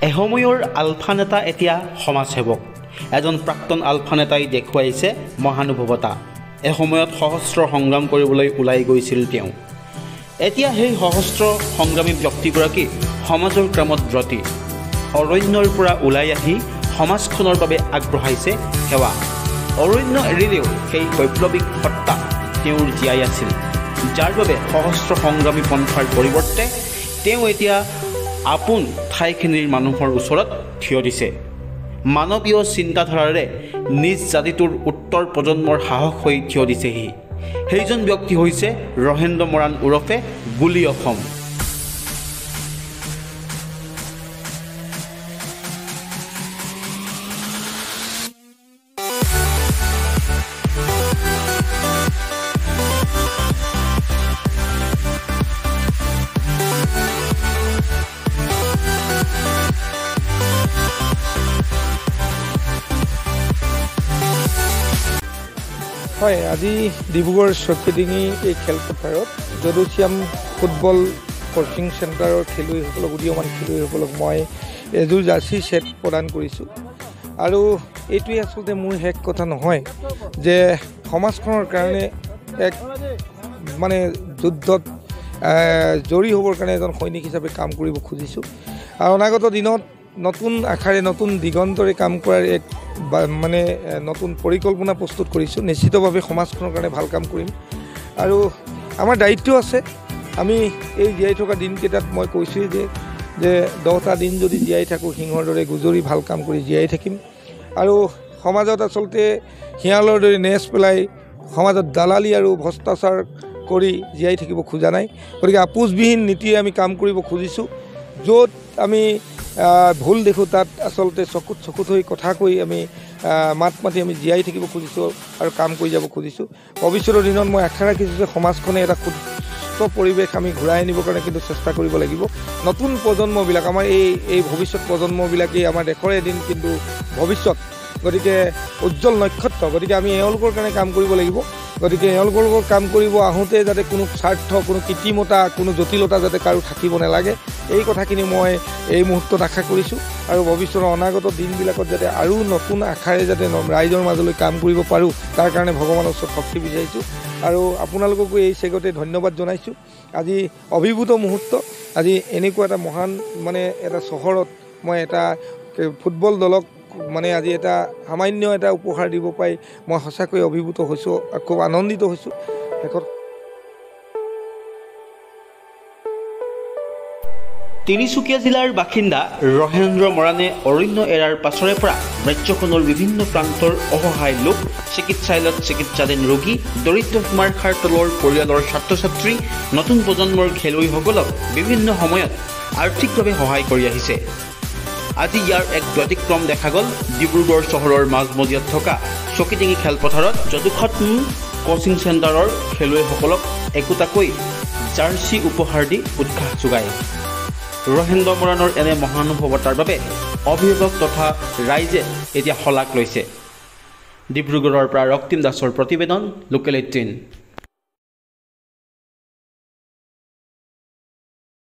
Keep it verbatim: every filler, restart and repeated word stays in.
এসময়ৰ আলফা নেতা এতিয়া সমাজসেৱক এজন প্ৰাক্তন আলফা নেতাই দেখুৱাইছে মহানুভৱতা এসময়ত সহস্ৰ সংগ্ৰাম কৰিবলৈ ওলাই গৈছিল তেওঁ এতিয়া সেই সহস্ৰ সংগ্ৰামী ব্যক্তিগৰাকী সমাজৰ কামত ব্ৰতী অৰণ্যৰ পৰা ওলাই আহি সমাজখনৰ বাবে আগবঢ়াইছে সেৱা অৰণ্য এৰিলেও সেই বৈপ্লৱিক সত্তা তেওঁৰ জীয়াই আছিল যাৰ বাবে সহস্ৰ সংগ্ৰামী পন্থাৰ পৰিৱৰ্তে তেওঁ এতিয়া আপোন ঠাইখিনিৰ মানুহৰ ওচৰত থিয় দিছে মানৱীয় চিন্তাধাৰাৰে নিজ জাতিটোৰ উত্তৰ প্ৰজন্মৰ সাহস হৈ থিয় দিছেহি সেইজন ব্যক্তি হৈছে ৰহেন্দ্ৰ মৰাণ ওৰফে গুলি অসম হয় আজি ডিব্ৰুগড় চকিডিঙি এই খেলপথাৰত যদুশ্যাম ফুটবল কোচিং চেণ্টাৰৰ খেলুৱৈসকলক উদীয়মান খেলুৱৈসকলক মই এযোৰ জাৰ্চি ছেট প্ৰদান কৰিছোঁ আৰু এইটোৱে আচলতে মোৰ শেষ কথা নহয় যে সমাজখনৰ কাৰণে এক মানে যুদ্ধত জড়ি হ'বৰ কাৰণে এজন সৈনিক হিচাপে কাম কৰিব খুজিছোঁ আৰু অনাগত দিনত নতুন আশাৰে নতুন দিগন্তৰে কাম কৰাৰ এক মানে নতুন পৰিকল্পনা প্ৰস্তুত কৰিছোঁ নিশ্চিতভাৱে সমাজখনৰ কাৰণে ভাল কাম কৰিম আৰু আমাৰ দায়িত্ব আছে আমি এই জীয়াই থকা দিনকেইটাত মই কৈছোঁৱেই যে যে দহটা দিন যদি জীয়াই থাকোঁ সিংহৰ দৰে গুজৰি ভাল কাম কৰি জীয়াই থাকিম আৰু সমাজত আচলতে শিয়ালৰ দৰে নেচ পেলাই সমাজত দালালি আৰু ভ্ৰষ্টাচাৰ কৰি জীয়াই থাকিব খোজা নাই গতিকে আপোচবিহীন নীতিৰে আমি কাম কৰিব খুজিছোঁ য'ত আমি ভুল দেখোঁ তাত আচলতে চকুত চকুত হৈ কথা কৈ আমি মাত মাতি আমি জীয়াই থাকিব খুজিছোঁ আৰু কাম কৰি যাব খুজিছোঁ ভৱিষ্যতৰ দিনত মই আশা ৰাখিছোঁ যে সমাজখনে এটা সুস্থ পৰিৱেশ আমি ঘূৰাই আনিবৰ কাৰণে কিন্তু চেষ্টা কৰিব লাগিব নতুন প্ৰজন্মবিলাক আমাৰ এই এই ভৱিষ্যত প্ৰজন্মবিলাকেই আমাৰ দেশৰ এদিন কিন্তু ভৱিষ্যত গতিকে উজ্জ্বল নক্ষত্ৰ গতিকে আমি এওঁলোকৰ কাৰণে কাম কৰিব লাগিব গতিকে এওঁলোকৰ লগত কাম কৰিব আহোঁতে যাতে কোনো স্বাৰ্থ কোনো কৃত্ৰিমতা কোনো জটিলতা যাতে কাৰো থাকিব নালাগে এই কথাখিনি মই এই মুহূৰ্তত আশা কৰিছোঁ আৰু ভৱিষ্যতৰ অনাগত দিনবিলাকত যাতে আৰু নতুন আশাৰে যাতে ৰাইজৰ মাজলৈ কাম কৰিব পাৰোঁ তাৰ কাৰণে ভগৱানৰ ওচৰত শক্তি বিচাৰিছোঁ আৰু আপোনালোককো এই চেগতে ধন্যবাদ জনাইছোঁ আজি অভিভূত মুহূৰ্ত আজি এনেকুৱা এটা মহান মানে এটা চহৰত মই এটা ফুটবল দলক মানে আজি এটা সামান্য এটা উপহাৰ দিব পাই মই সঁচাকৈ অভিভূত হৈছোঁ খুব আনন্দিত হৈছোঁ শেষত তিনিচুকীয়া জিলাৰ বাসিন্দা ৰহেন্দ্ৰ মৰাণে অৰণ্য এৰাৰ পাছৰে পৰা ৰাজ্যখনৰ বিভিন্ন প্ৰান্তৰ অসহায় লোক চিকিৎসালয়ত চিকিৎসাধীন ৰোগী দৰিদ্ৰ সীমাৰ খাৰ তলৰ পৰিয়ালৰ ছাত্ৰ ছাত্ৰী নতুন প্ৰজন্মৰ খেলুৱৈসকলক বিভিন্ন সময়ত আৰ্থিকভাৱে সহায় কৰি আহিছে আজি ইয়াৰ এক ব্যতিক্ৰম দেখা গ'ল ডিব্ৰুগড় চহৰৰ মাজমজিয়াত থকা চকিডিঙি খেলপথাৰত যদুখ্যাম কোচিং চেণ্টাৰৰ খেলুৱৈসকলক একোটাকৈ জাৰ্চি উপহাৰ দি উৎসাহ যোগায় ৰহেন্দ্ৰ মৰাণৰ এনে মহানুভৱতাৰ বাবে অভিভাৱক তথা ৰাইজে এতিয়া শলাগ লৈছে ডিব্ৰুগড়ৰ পৰা ৰক্তিম দাসৰ প্ৰতিবেদন লোকেল এইটিন